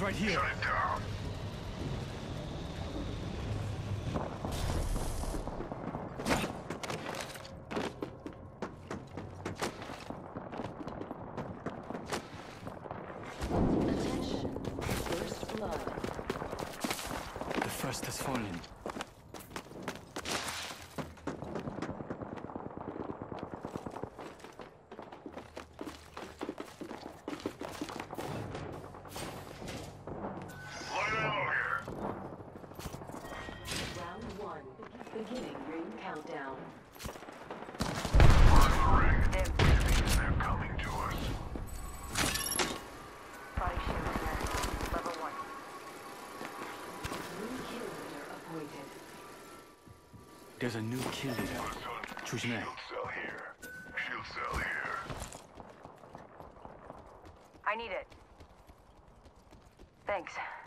right here. Shut it down. Attention. First blood. The first has fallen. Light ammo here. Round 1. Beginning ring countdown. On the ring. They're coming to us. Body shield here. Level 1. New kill leader appointed. There's a new kill leader. 조심해. Shield cell here. Shield cell here. I need it. Thanks.